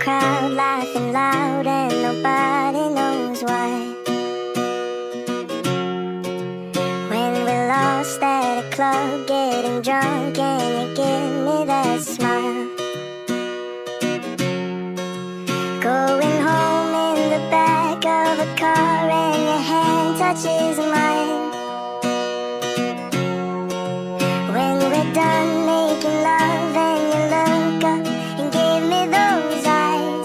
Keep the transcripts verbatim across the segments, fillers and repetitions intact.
crowd, laughing loud and nobody knows why. When we're lost at a club, getting drunk, and you give me that smile. Going home in the back of a car and your hand touches mine. When we're done making love and you look up and give me those eyes.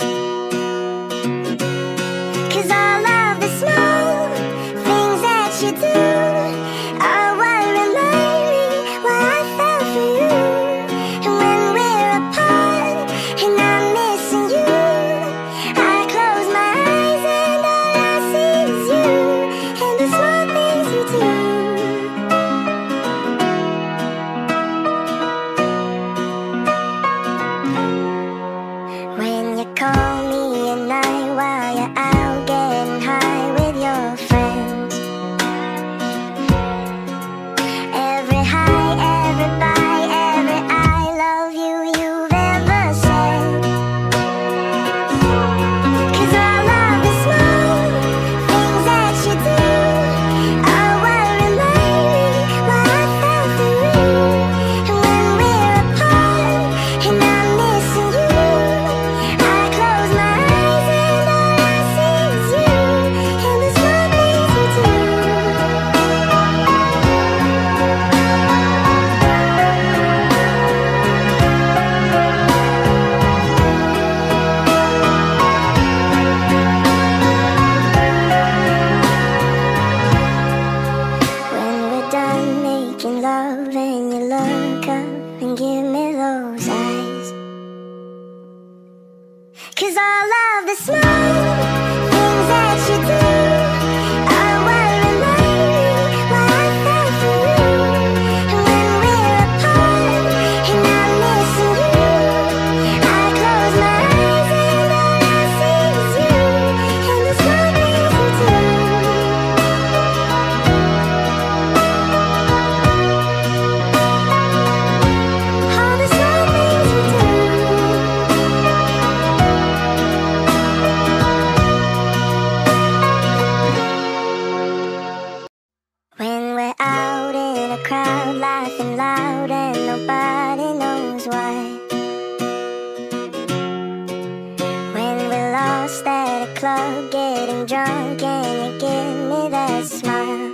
'Cause all of the small things that you do are what remind me why I fell for you. And when we're apart and I'm missing you, I close my eyes and all I see is you and the small things you do. When you call me at night while you're out getting high with your friends. Every high, every bye, every I love you you've ever said. 'Cause all of the small things that you do are what remind me why I fell for you. And when we're apart and I'm missing you, I close my eyes and all I see is you and the small things you do. When we're done making love and you look up and give me those eyes. 'Cause all of the small things that you do are what remind me why I fell for you. And when we're apart and I'm missing you, I close my eyes and all I see is you and the small things you do. All the small things you do. When we're out in a crowd, laughing loud and nobody knows why. When we're lost at a club, getting drunk, and you give me that smile.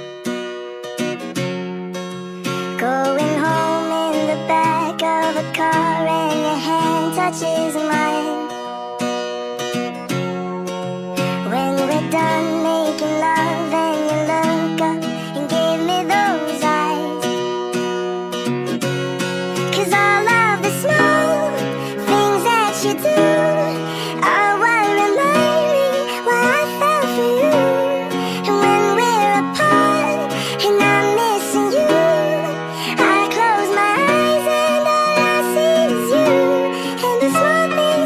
Going home in the back of a car and your hand touches mine. When we're done making love and you look up and give me those eyes. 'Cause all of the small things that you do are what remind me why I fell for you. And when we're apart and I'm missing you, I close my eyes and all I see is you and the small things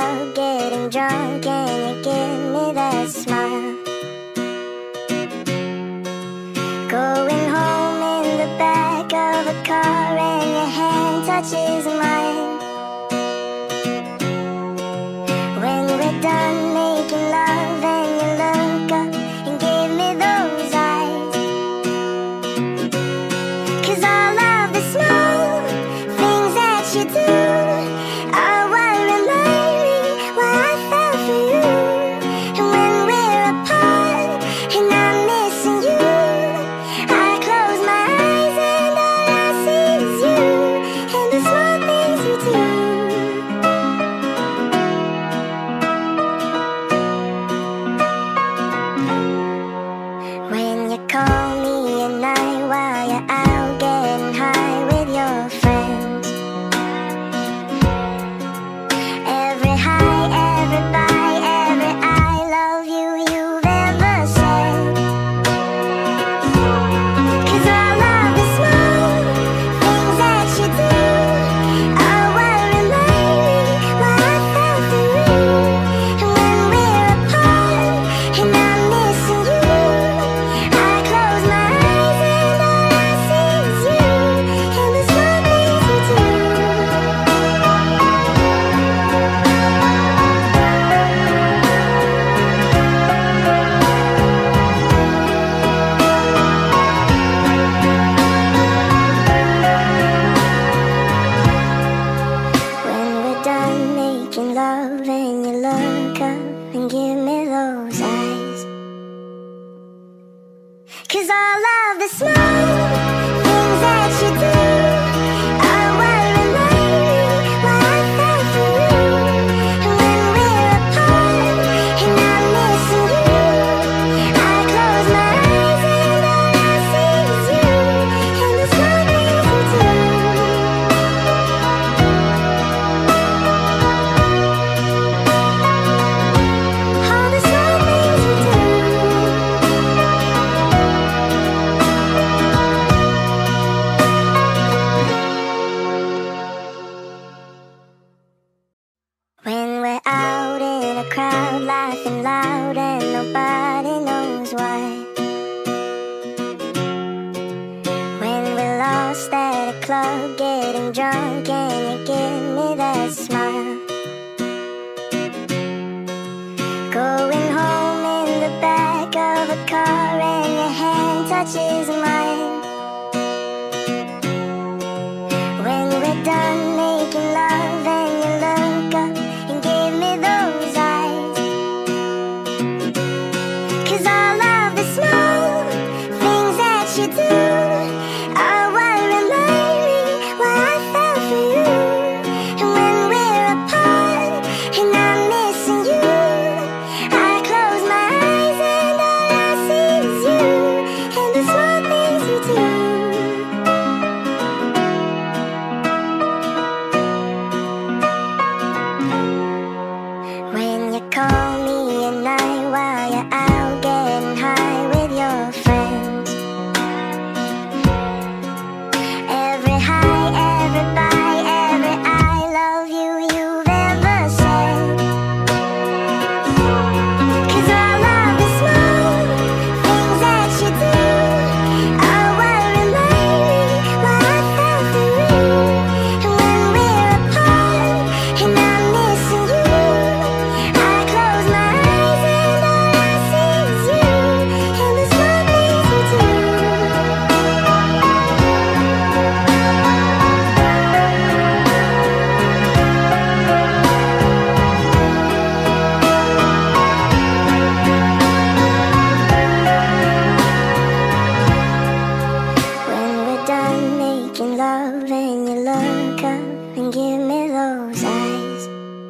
club getting drunk and you give me that smile. Going home in the back of a car and your hand touches mine. When we're done making love and you look up and give me those eyes. 'Cause all of the small things that you do are what remind me why I fell for you. And when we're apart and I'm missing you, I close my eyes and all I see is you and the small things you do. When you call me at night while you're out getting high with your friends. Every high, every bye, every I love you you've ever said. 'Cause all of the small things that you do are what remind me why I fell for you. And when we're apart and I'm missing you, I close my eyes and all I see is you and the small things you do. When we're done making love and you look up and give me those eyes. 'Cause all of the small things that you do are what remind me why I fell for you. And when we're apart and I'm missing you, I close my eyes and all I see is you and the small things you do. All the small things you do. When we're out in a crowd laughing loud and nobody knows why. When we're lost at a club getting drunk and you give me that smile. Going home in the back of a car and your hand touches mine. When we're done making love and you look up and give me those eyes. 'Cause all of the small things that you do are what remind me why I fell for you. And when we're apart and I'm missing you, I close my eyes and all I see is you and the small things you do. When you call me at night while you're out getting high with your friends. Every high, every bye, every I love you you've ever said. 'Cause all of the small things that you do are what remind me why I fell for you. And when we're apart and I'm missing you, I close my eyes and all I see is you and the small things you do. When we're done making love and you look up and give me those eyes.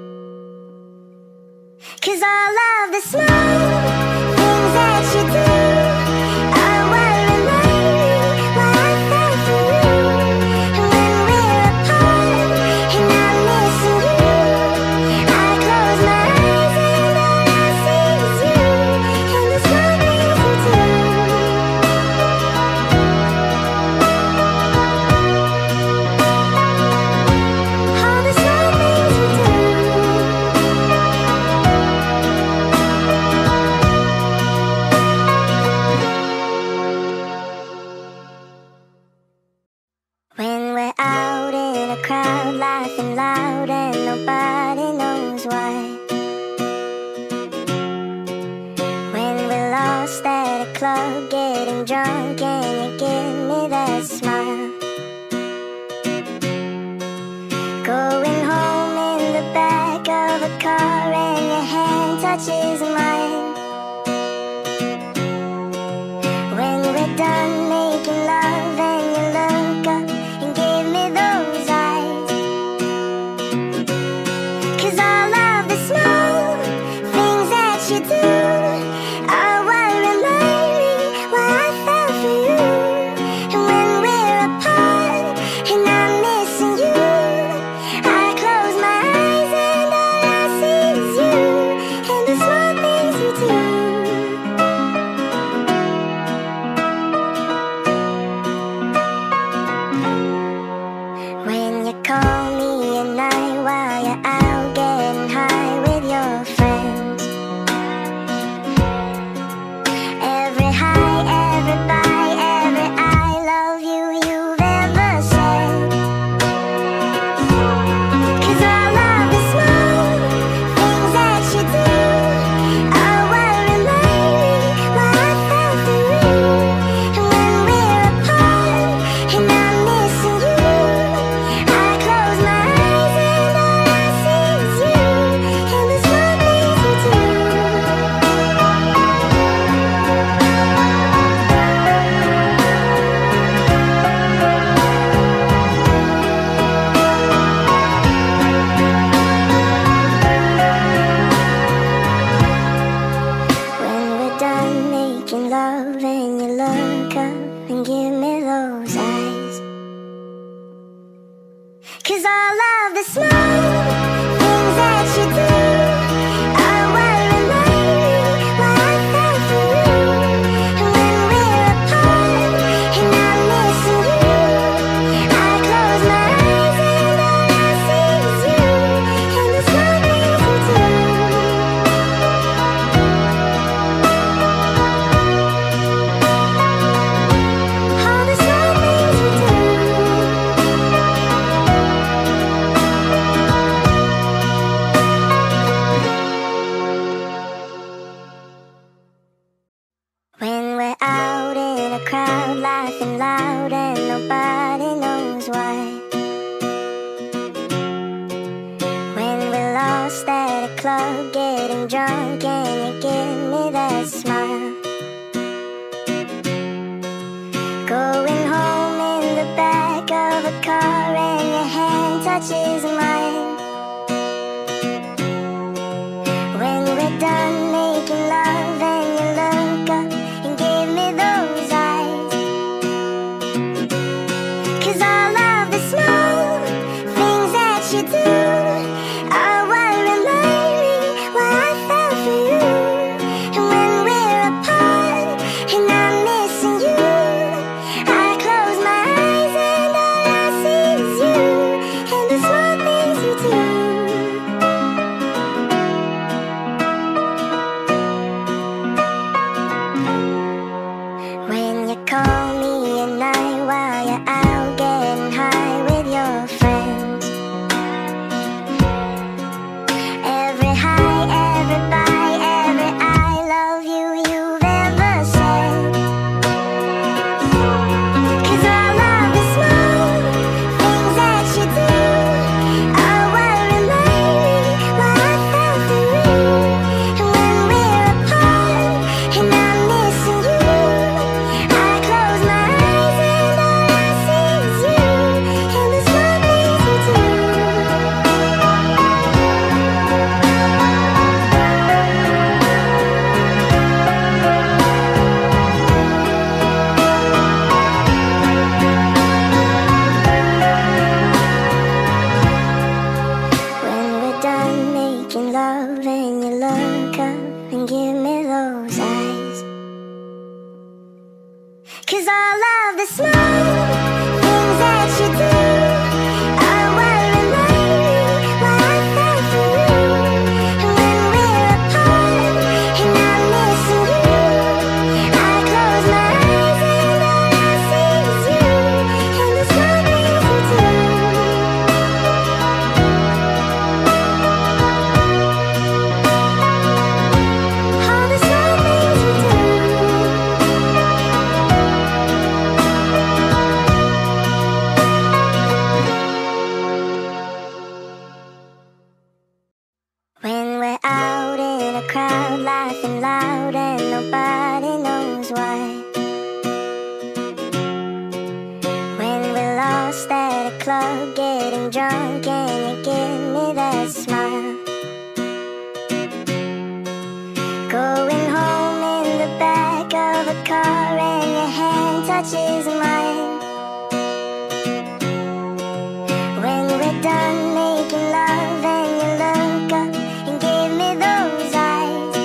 'Cause all of the small things that you do are what remind me why I fell for you. And when we're apart and I'm missing you, I close my eyes and all I see is you and the small things you do. All the small things you do. club getting drunk and you give me that smile. Going home in the back of a car and your hand touches mine. When we're done making love and you look up and give me those eyes. 'Cause all of the small things that you do are what remind me why I fell for you. And when we're apart and I'm missing you, I close my eyes and all I see is you and the small things you do. When you call me at night while you're out getting high with your friends. Every high, every bye, every I love you you've ever said. 'Cause all of the small things that you do are what remind me why I fell for you. And when we're apart and I'm missing you, I close my eyes and all I see is you and the small things you do. When we're done making love and you look up and give me those eyes. 'Cause all of the small things that you do are what remind me why I fell for you. And when we're apart and I'm missing you, I close my eyes and all I see is you and the small things you do. All the small things you do. When we're out in a crowd laughing loud and nobody knows why. When we're lost at a club getting drunk and you give me that smile. Going home in the back of a car and your hand touches mine. When we're done making love and you look up and give me those eyes. 'Cause all of the small things that you do are what remind me why I fell for you. And when we're apart and I'm missing you, I close my eyes and all I see is you and the small things you do. When you call me at night while you're out getting high with your friends. Every high, every bye, every I love you you've ever said. 'Cause all of the small things that you do are what remind me why I fell for you. And when we're apart and I'm missing you, I close my eyes and all I see is you and the small things you do. When we're done making love and you look up and give me those eyes. 'Cause all of the small things that you do are what remind me why I fell for you. And when we're apart and I'm missing you, I close my eyes and all I see is you and the small things you do. All the small things you do. crowd, laughing loud, and nobody knows why. When we're lost at a club, getting drunk, and you give me that smile. Going home in the back of a car, and your hand touches mine. When we're done making love, and you look up and give me those eyes.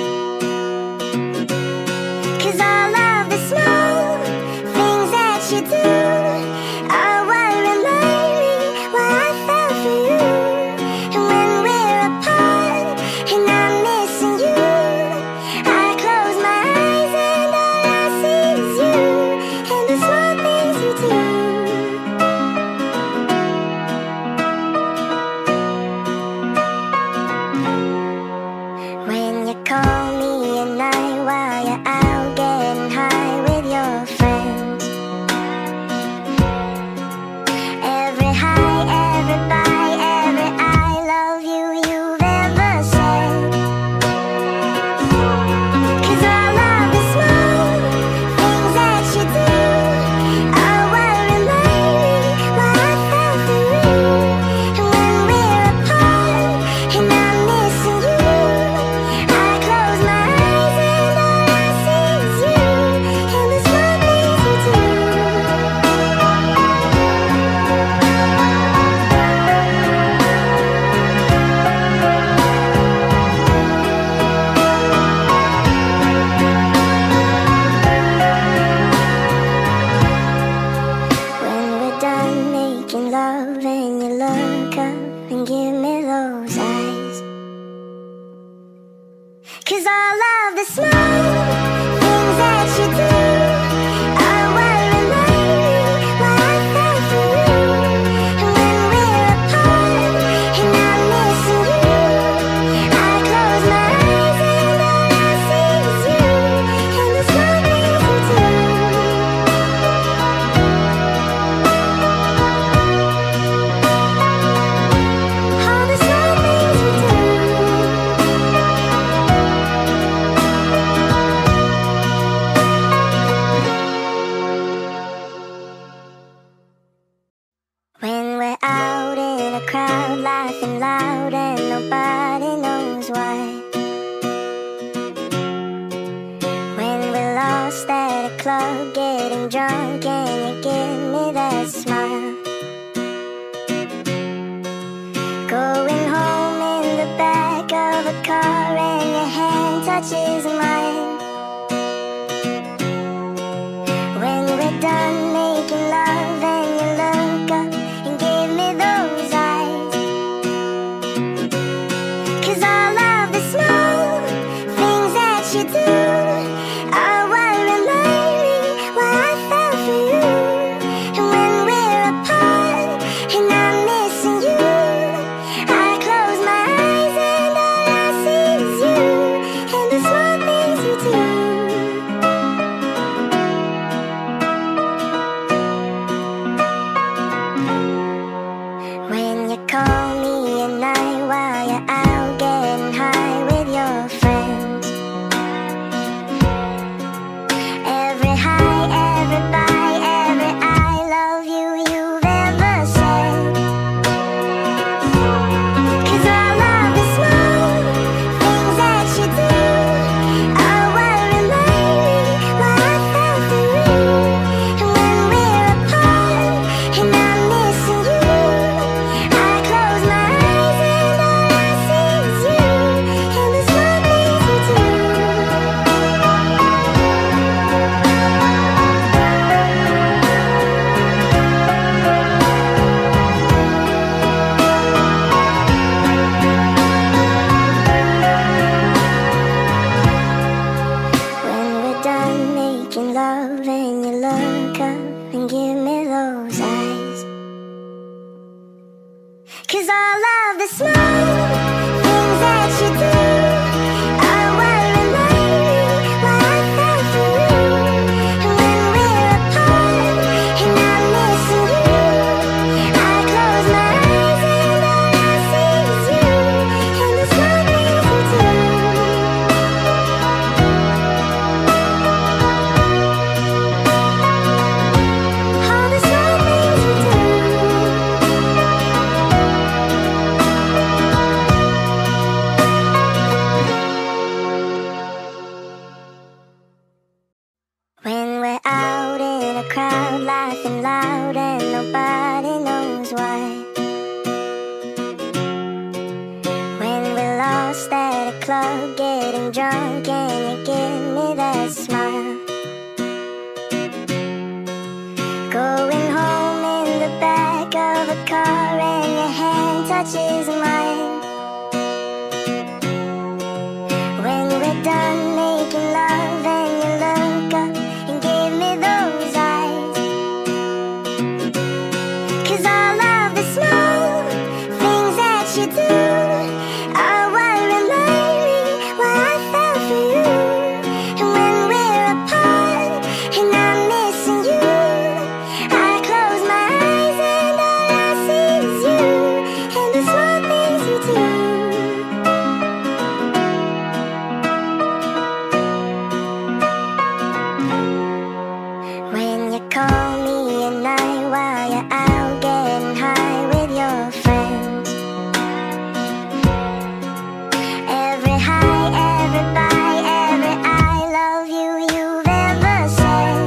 'Cause all of the small things that you do are what remind me why I fell for you. And when we're apart and I'm missing you, I close my eyes and all I see is you and the small things you do. When you call me at night while you're out getting high with your friends. Every high, every bye, every I love you you've ever said. 'Cause all of the small things that you do are what remind me why I fell for you. And when we're apart and I'm missing you, I close my eyes and all I see is you and the small things you do. When we're done making love and you look up and give me those eyes. 'Cause all of the small things that you do are what remind me why I fell for you. And when we're apart and I'm missing you, I close my eyes and all I see is you and the small things you do. All the small things you do. When we're out in a crowd, laughing loud, and nobody knows why. When we're lost at a club, getting drunk, and you give me that smile. Going home in the back of a car, and your hand touches mine. When we're done making love, and you look up and give me those eyes. 'Cause all of the small things that you do are what remind me why I fell for you. And when we're apart and I'm missing you, I close my eyes and all I see is you and the small things club getting drunk and you give me that smile. Going home in the back of a car and your hand touches mine. When we're done making love and you look up and give me those eyes. 'Cause all of the small things that you do are what remind me why I fell for you. And when we're apart and I'm missing you, I close my eyes and all I see is you and the small things you do. When you call me at night while you're out getting high with your friends. Every high, every bye, every I love you you've ever said.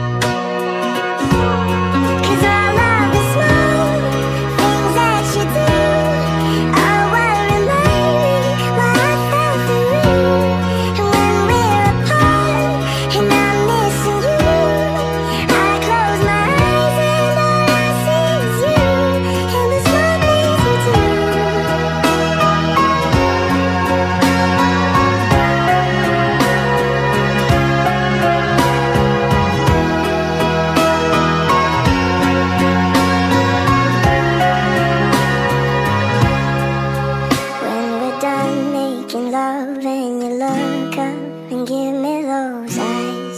'Cause all of the small things that you do are what remind me why I fell for you. And when we're apart and I'm missing you, I close my eyes and all I see is you and the small things you do. When we're done making love and you look up and give me those eyes.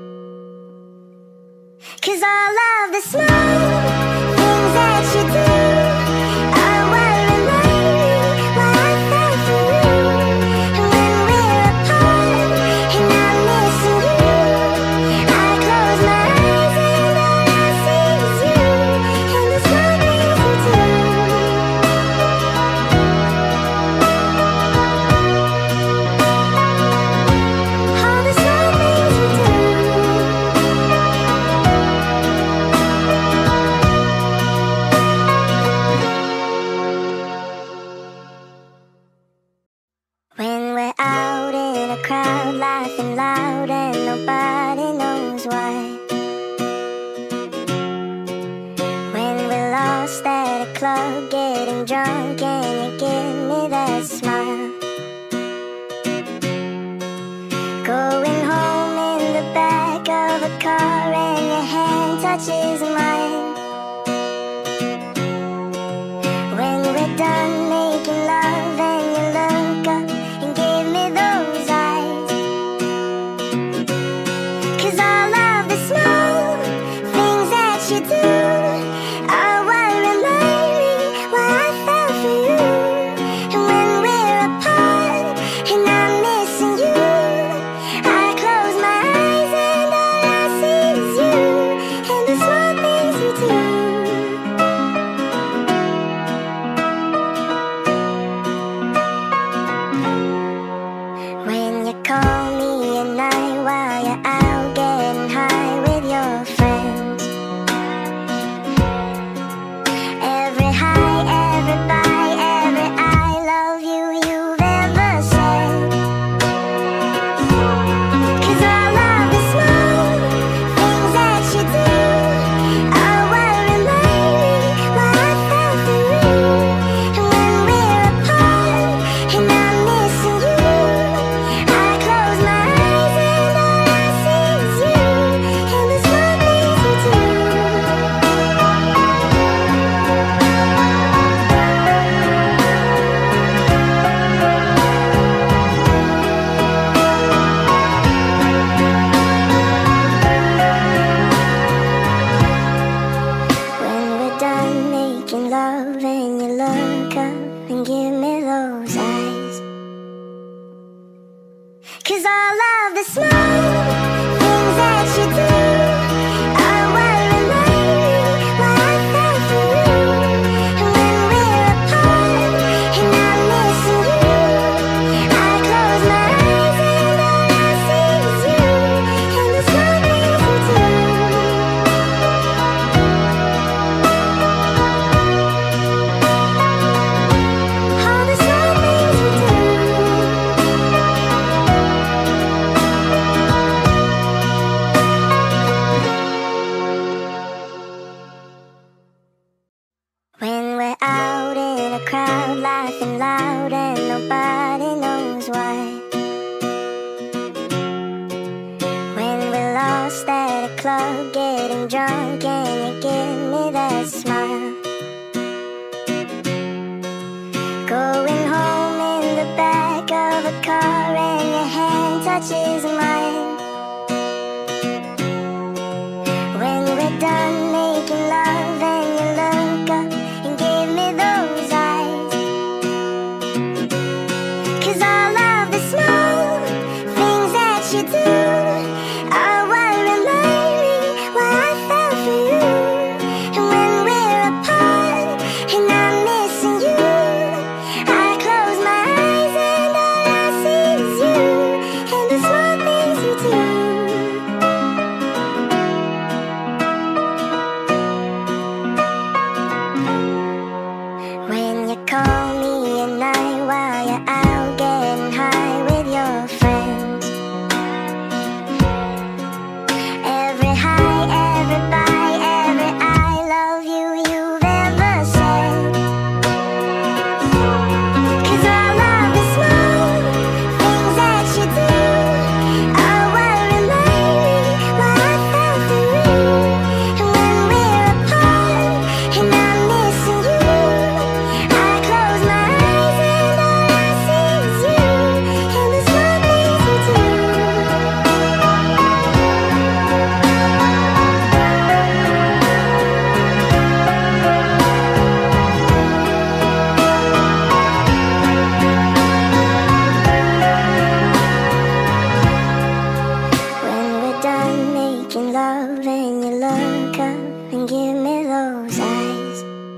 'Cause all of the small things that you do are what remind me why I fell for you. And when we're apart and I'm missing you, I close my eyes and all I see is you and the small things you do. All the small things you do. When we're out in a crowd laughing loud and nobody knows why. When we're lost at a club getting drunk and you give me that smile. Going home in the back of a car and your hand touches mine. When we're done making love and you look up and give me those eyes. 'Cause all of the small things that you do are what remind me why I fell for you. And when we're apart and I'm missing you, I close my eyes and all I see is you and the small things you do. When you call me at night while you're out getting high with your friends. Every high, every bye, every I love you you've ever said. 'Cause all of the small things that you do are what remind me why I fell for you. And when we're apart and I'm missing you, I close my eyes and all I see is you and the small things you do. When we're done making love and you look up and give me those eyes. 'Cause all of the small things that you do are what remind me why I fell for you. And when we're apart and I'm missing you, I close my eyes and all I see is you and the small things you do. All the small things you do. club getting drunk and you give me that smile. Going home in the back of a car and your hand touches mine. When we're done making love and you look up and give me those eyes. 'Cause all of the small things that you do are what remind me why I fell for you. And when we're apart and I'm missing you, I close my eyes and all I see is you and the small things you do. When you call me at night while you're out getting high with your friends. Every high, every bye, every I love you you've ever said. 'Cause all of the small things that you do are what remind me why I fell for you. And when we're apart and I'm missing you, I close my eyes and all I see is you and the small things you do. When we're done making love and you look up and give me those eyes.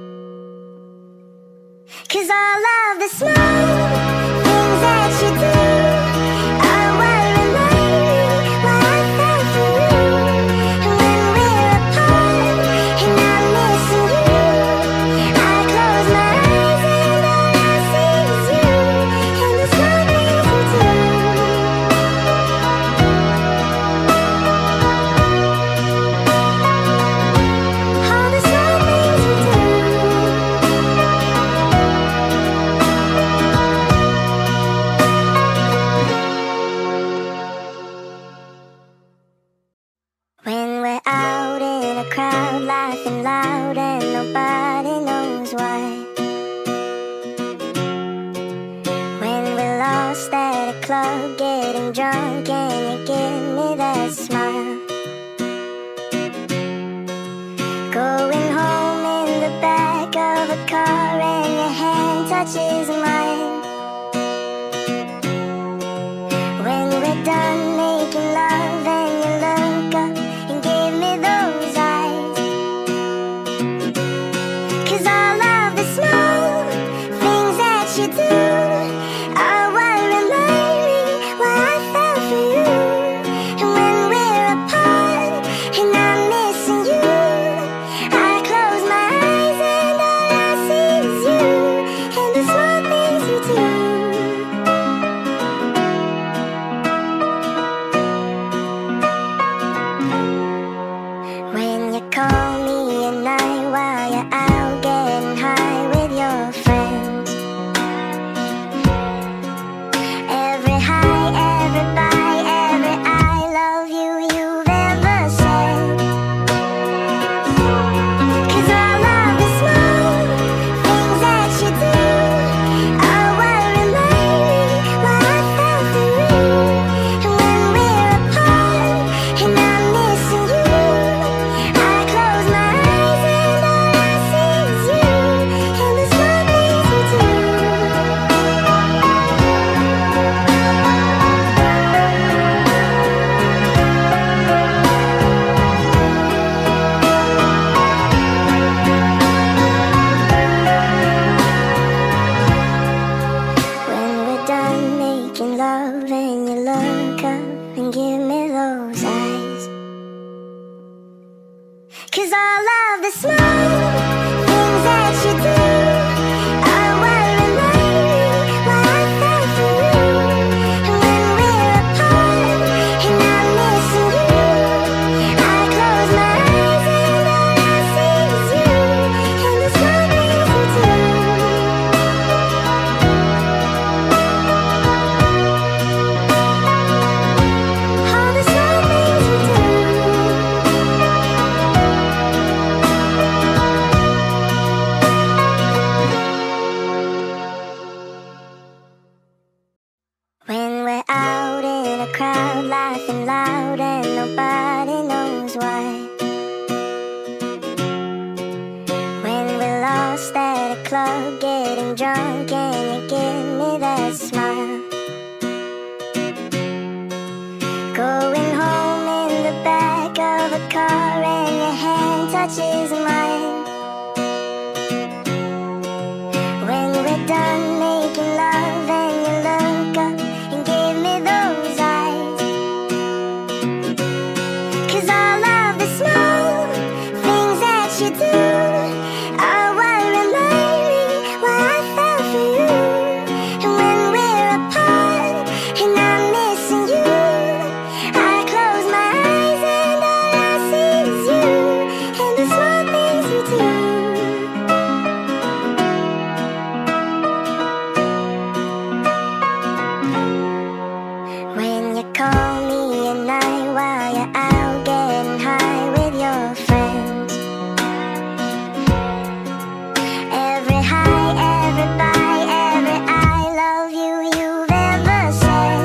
'Cause all of the small things that you do are what remind me why I fell for you. And when we're apart and I'm missing you, I close my eyes and all I see is you and the small things you do. All the small things you do. When we're out in a crowd laughing loud and nobody knows why. When we're lost at a club getting drunk and you give me that smile. Going home in the back of a car and your hand touches mine. When we're done making love and you look up and give me those eyes. 'Cause all of the small things that you do are what remind me why I fell for you. And when we're apart and I'm missing you, I close my eyes and all I see is you and the small things you do. When you call me at night while you're out getting high with your friends. Every high, every bye, every I love you you've ever said. 'Cause all of the small things that you do are what remind me why I fell for you. And when we're apart and I'm missing you, I close my eyes and all I see is you and the small things you do. When we're done making love and you look up and give me those eyes. 'Cause all of the small things that you do are what remind me why I fell for you. And when we're apart and I'm missing you, I close my eyes and all I see is you and the small things you do. All the small things you do. crowd, laughing loud and nobody knows why. When we're lost at a club, getting drunk, and you give me that smile. Going home in the back of a car, and your hand touches mine. When we're done making love, and you look up and give me those eyes. 'Cause all of the small things that you do are what remind me why I fell for you. And when we're apart and I'm missing you, I close my eyes and all I see is you and the small things you do. When you call me at night while you're out getting high with your friends. Every high, every bye, every I love you you've ever said.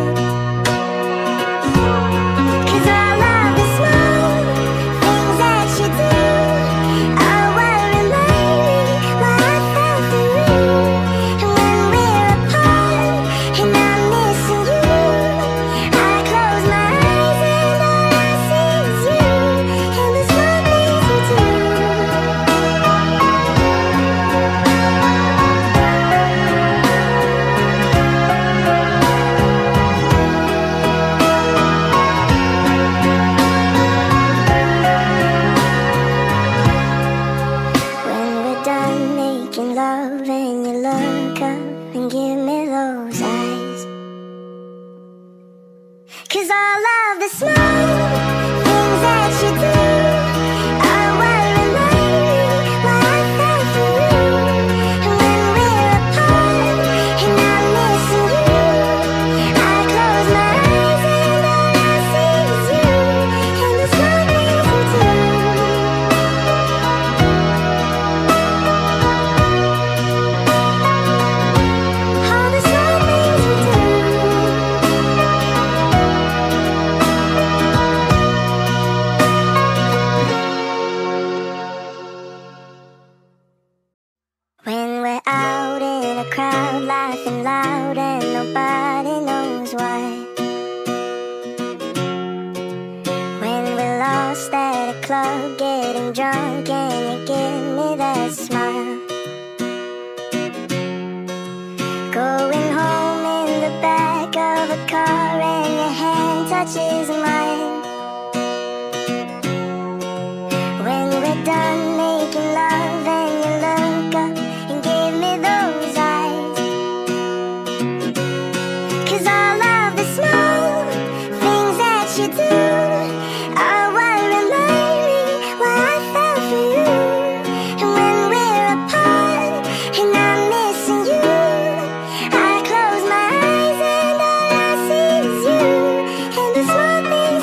'Cause all of the small things that you do are what remind me why I fell for you. And when we're apart and I'm missing you, I close my eyes and all I see is you and the small things you do. When we're done making love and you look up and give me those eyes. 'Cause all of the small things that you do are what remind me why I fell for you. And when we're apart and I'm missing you, I close my eyes and all I see is you and the small things you do. All the small things you do. When we're out in a crowd, laughing loud and nobody knows why. When we're lost at a club, getting drunk, and you give me that smile. Going home in the back of a car, and your hand touches mine. When we're done making love, and you look up and give me those eyes. 'Cause all of the small things that you do are what remind me why I fell for you. And when we're apart and I'm missing you, I close my eyes and all I see is you and the small things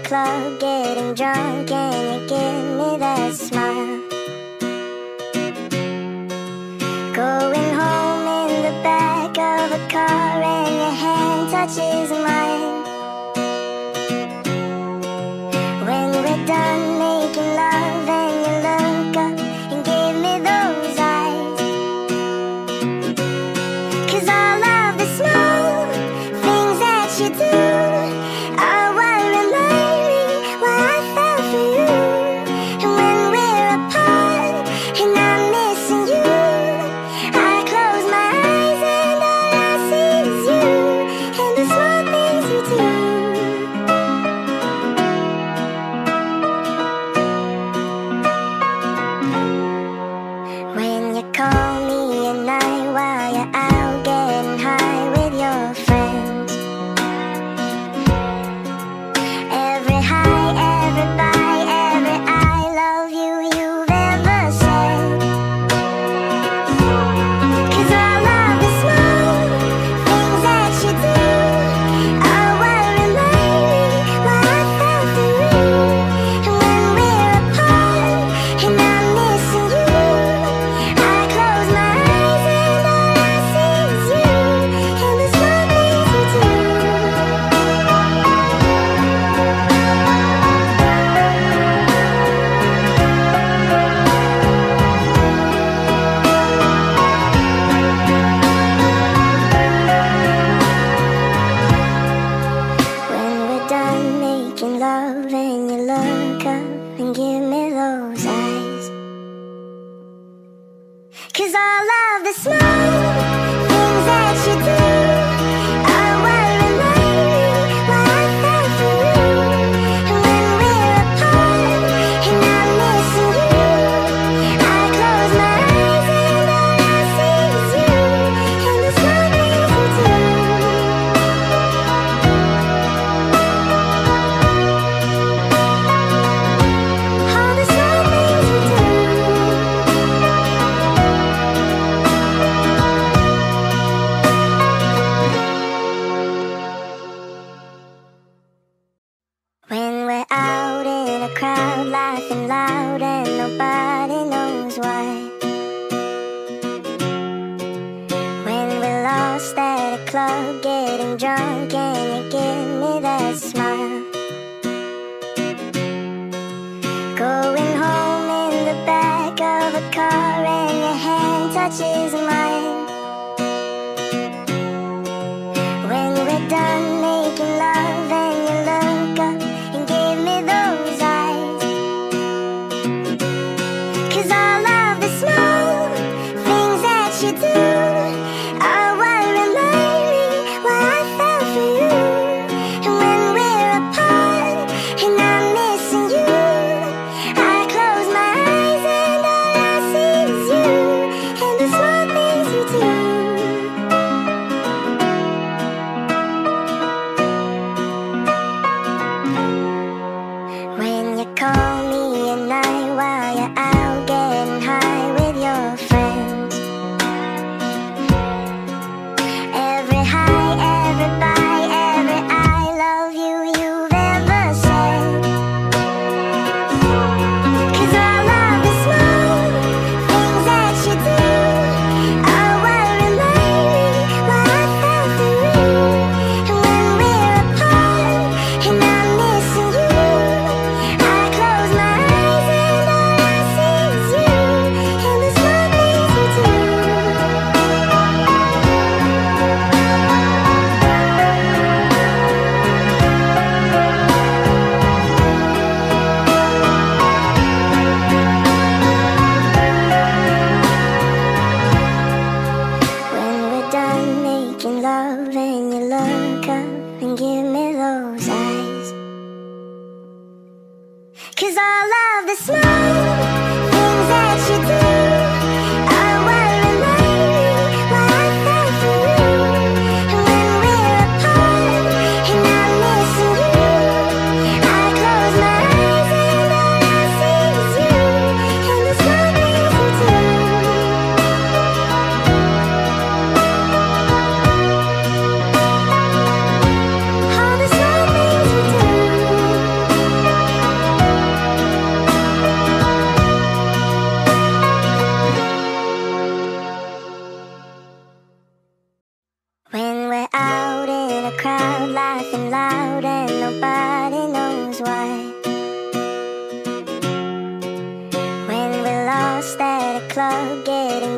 club getting drunk and you give me that smile. Going home in the back of a car and your hand touches mine. When we're done making love and you look up and give me those eyes. 'Cause all of the small things that you do are what remind me why I fell for you. And when we're apart and I'm missing you, I close my eyes and all I see is you and the small things you do. When you call me at night while you're out getting high with your friends. Every high, every bye, every I love you you've ever said. 'Cause all of the small things that you do are what remind me why I fell for you. And when we're apart and I'm missing you, I close my eyes and all I see is you and the small things you do. When we're done making love and you look up and give me those eyes. 'Cause all of the small things that you do are what remind me why I fell for you. And when we're apart and I'm missing you, I close my eyes and all I see is you and the small things you do. All the small things you do. When we're out in a crowd laughing loud and nobody knows why. When we're lost at a club getting drunk and you give me that smile. Going home in the back of a car and your hand touches mine. When we're done making love and you look up and give me those eyes. 'Cause all of the small things that you do are what remind me why I fell for you. And when we're apart and I'm missing you, I close my eyes and all I see is you and the small things you do. When you call me at night while you're out getting high with your friends. Every high, every bye, every I love you you've ever said. 'Cause all of the small things that you do are what remind me why I fell for you. And when we're apart and I'm missing you, I close my eyes and all I see is you and the small things you do. When we're done making love and you look up and give me those eyes. 'Cause all of the small things that you do are what remind me why I fell for you. And when we're apart and I'm missing you, I close my eyes and all I see is you and the small things you do. All the small things you do.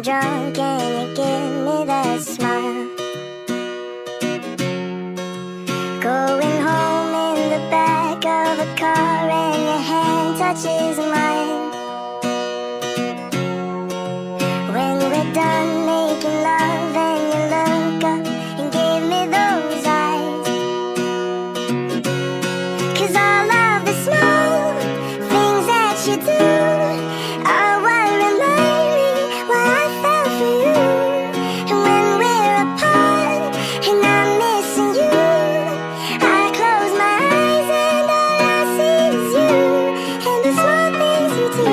drunk and you give me that smile. Going home in the back of a car and your hand touches mine. When we're done making love and you look up and give me those eyes. 'Cause all of the small things that you do are what remind me why I fell for you. And when we're apart and I'm missing you, I close my eyes and all I see is you and the small things you do.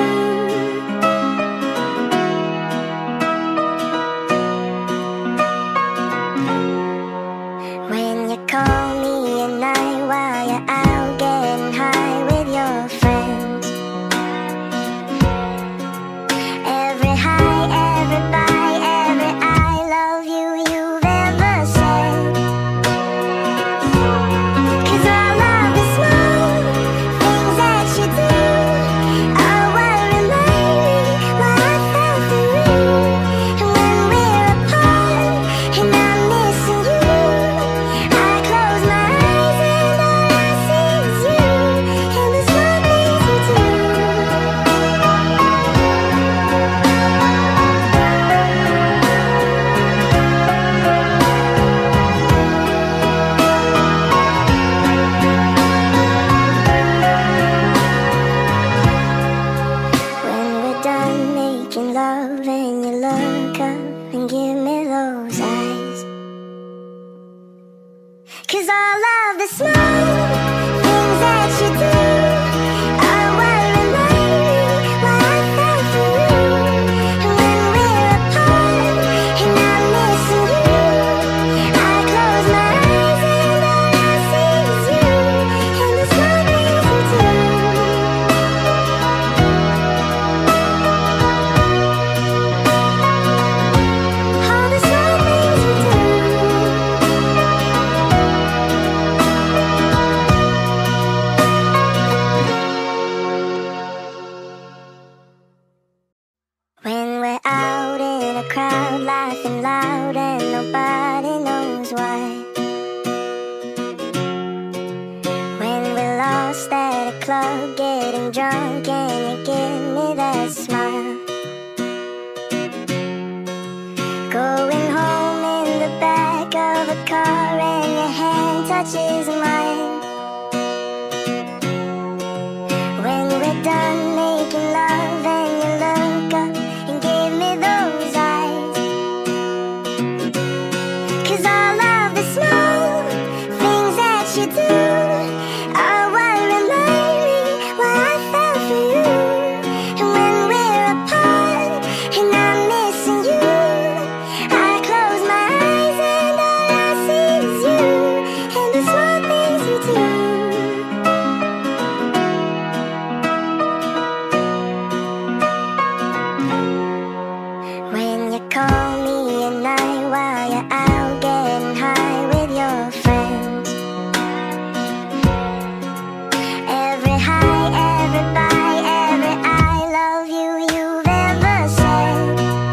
When you call me at night while you're out getting high with your friends. Every high, every bye, every I love you you've ever said. 'Cause all of the small things that you do are what remind me why I fell for you. And when we're apart and I'm missing you, I close my eyes and all I see is you and the small things you do. When we're done making love and you look up and give me those eyes. 'Cause all of the small things that you do are what remind me why I fell for you. And when we're apart and I'm missing you, I close my eyes and all I see is you and the small things you do. All the small things you do. When we're out in a crowd laughing loud and nobody knows why. When we're lost at a club getting drunk and you give me that smile. Going home in the back of a car and your hand touches mine. When we're done making love and you look up and give me those eyes. 'Cause all of the small things that you do are what remind me why I fell for you. And when we're apart and I'm missing you, I close my eyes and all I see is you and the small things you do. When you call me at night while you're out getting high with your friends. Every high, every bye, every I love you you've ever said.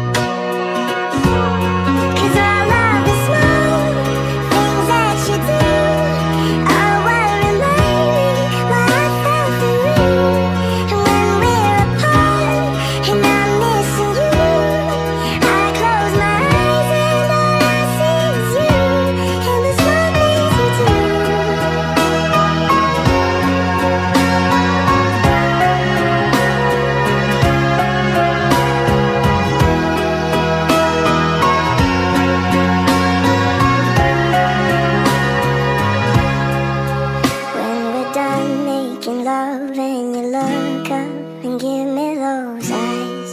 'Cause all of the small things that you do are what remind me why I fell for you. And when we're apart and I'm missing you, I close my eyes and all I see is you and the small things you do. When we're done making love and you look up and give me those eyes.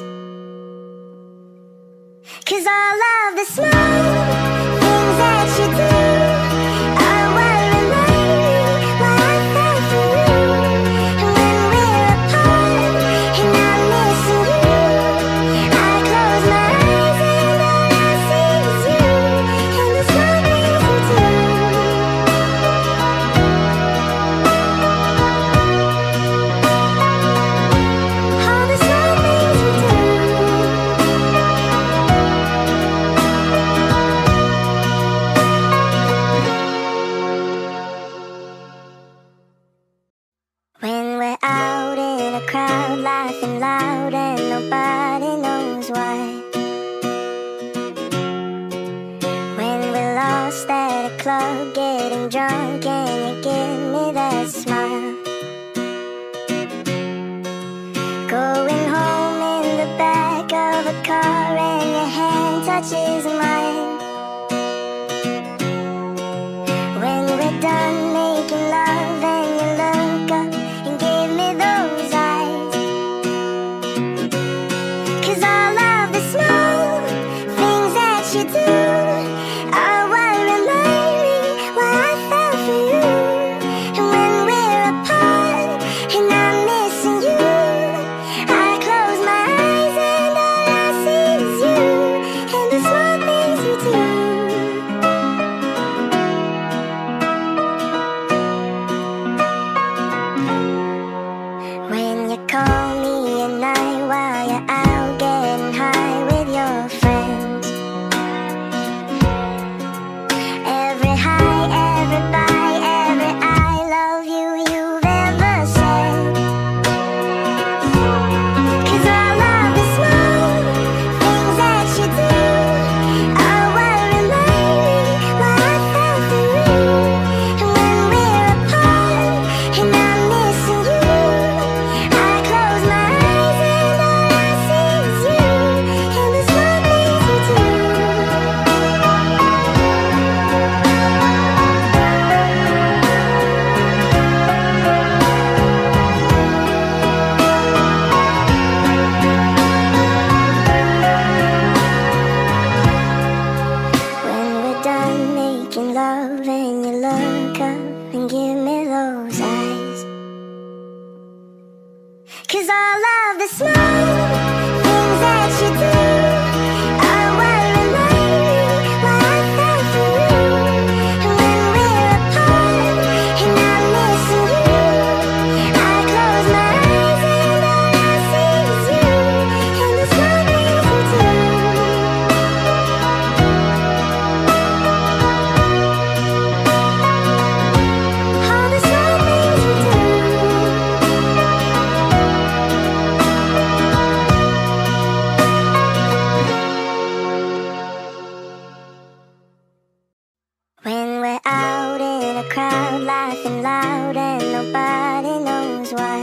'Cause all of the small things that you do are what remind me why I fell for you. And when we're apart and I'm missing you, I close my eyes and all I see is you and the small things you do. All the small things you do. crowd laughing loud and nobody knows why. When we're lost at a club getting drunk and you give me that smile. Going home in the back of a car and your hand touches mine. When we're done making love and you look up and give me those eyes. 'Cause all of the small things that you do are what remind me what I felt for you. And when we're apart and I'm missing you, I close my eyes and all I see is you and the small things we do. When you call me at night while you're out getting high with your friends. Every high, every bye, every I love you you've ever said. 'Cause all of the small things that you do are what remind me what I felt for you. And when we're apart and I'm missing you, I close my eyes and all I see is you and the small things we do. When we're done making love and you look up and give me those eyes. 'Cause all of the small things that you do are what remind me what I felt for you. And when we're apart and I'm missing you, I close my eyes and all I see is you and the small things we do. All the small things we do. When we're out in a crowd laughing loud and nobody knows why.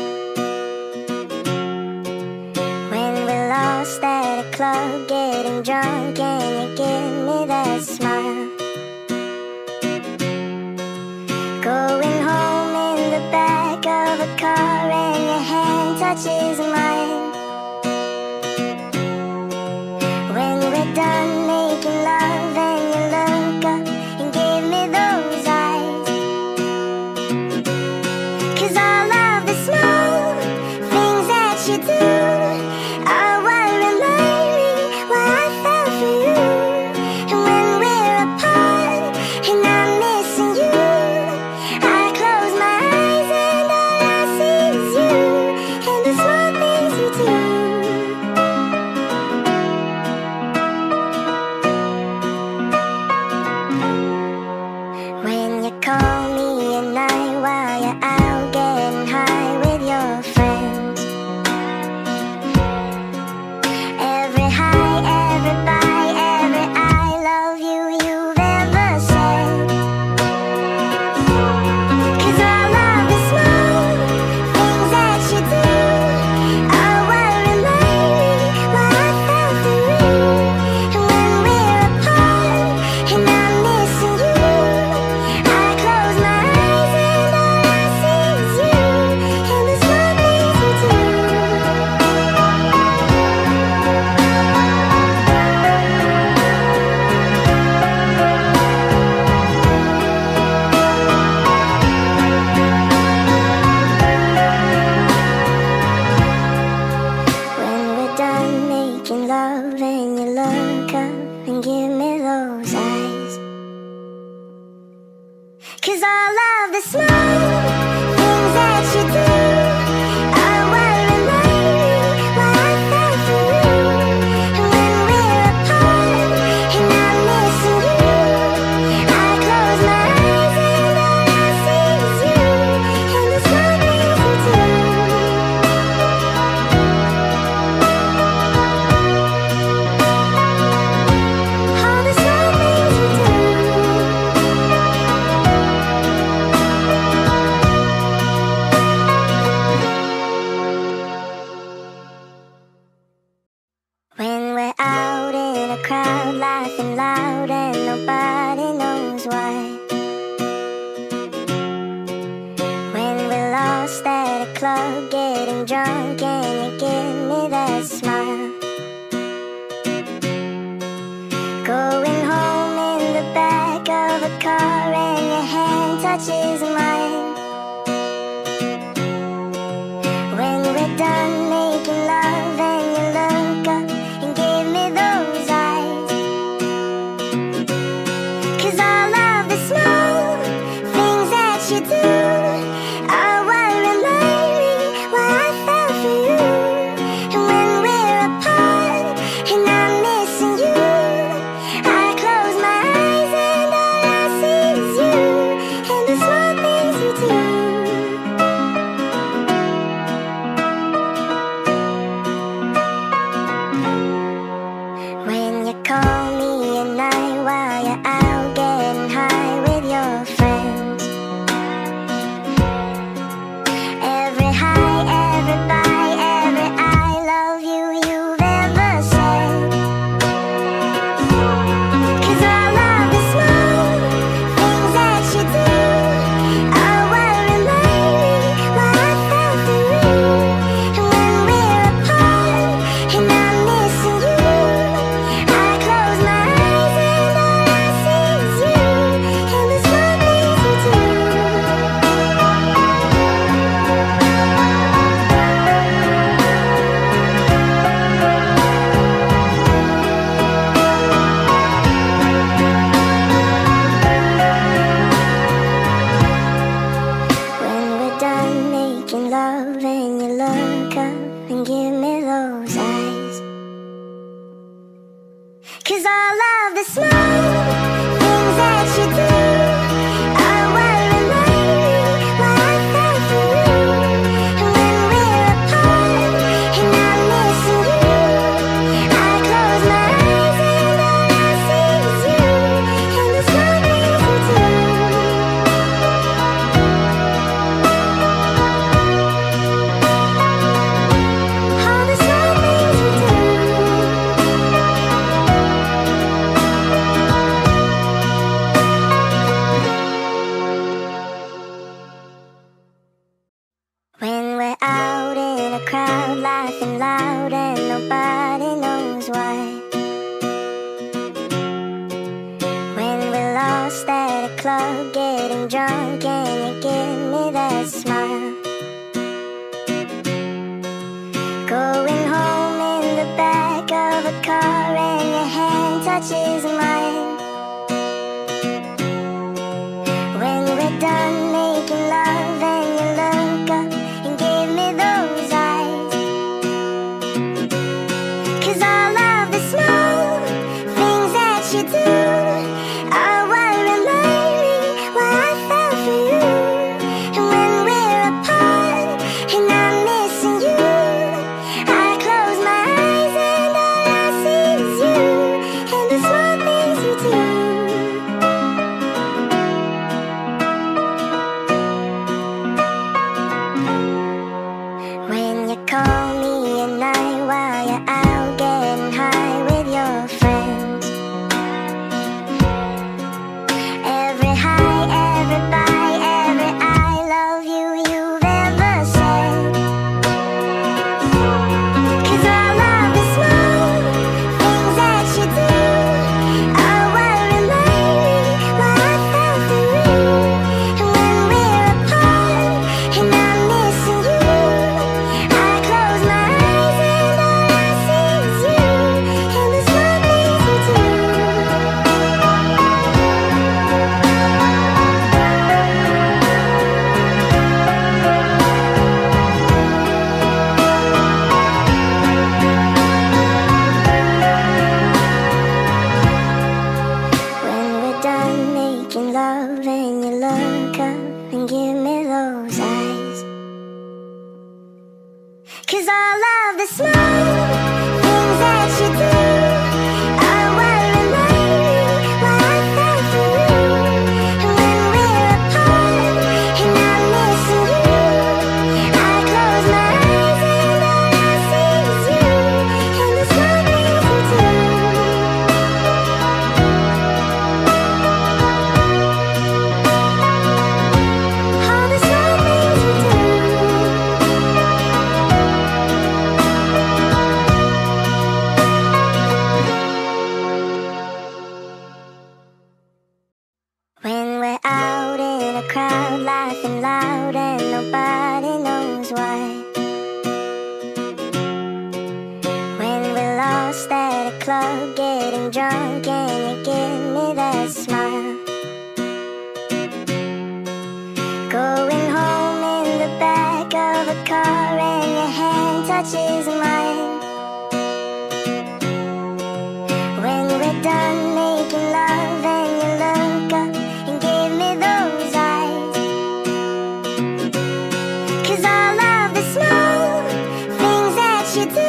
When we're lost at a club getting drunk and you give me that smile. Going home in the back of a car and your hand touches mine. When we're done making love and you look up and give me those eyes. 'Cause all of the small things that you do are what remind me what I felt for you. And when we're apart and I'm missing you, I close my eyes and all I see is you and the small things we do. club getting drunk and you give me that smile. Going home in the back of a car and your hand touches mine. When we're done making love and you look up and give me those eyes. 'Cause all of the small things that you do are what remind me why I fell for you. And when we're apart and I'm missing you, I close my eyes and all I see is you and the small things you do. When you call me at night while you're out getting high with your friends. Every high, every bye, every I love you you've ever said. 'Cause all of the small things that you do are what remind me why I fell for you. And when we're apart and I'm missing you, I close my eyes and all I see is you and the small things you do. When we're done making love and you look up and give me those eyes. 'Cause all of the small things that you do are what remind me why I fell for you. And when we're apart and I'm missing you, I close my eyes and all I see is you and the small things you do. All the small things you do. When we're out in a crowd laughing loud and nobody knows why. When we're lost at a club getting drunk and you give me that smile. Going home in the back of a car and your hand touches mine. When we're done making love and you look up and give me those eyes. 'Cause all of the small things that you do are what remind me why I fell for you. And when we're apart and I'm missing you, I close my eyes and all I see is you and the small things you do. When you call me at night while you're out getting high with your friends. Every high, every bye, every I love you you've ever said. 'Cause all of the small things that you do are what remind me why I fell for you. And when we're apart and I'm missing you, I close my eyes and all I see is you and the small things you do. When we're done making love and you look up and give me those eyes. 'Cause all of the small things that you do are what remind me why I fell for you. And when we're apart and I'm missing you, I close my eyes and all I see is you and the small things you do. All the small things you do. drunk and you give me that smile. Going home in the back of a car and your hand touches mine. When we're done making love and you look up and give me those eyes. 'Cause all of the small things that you do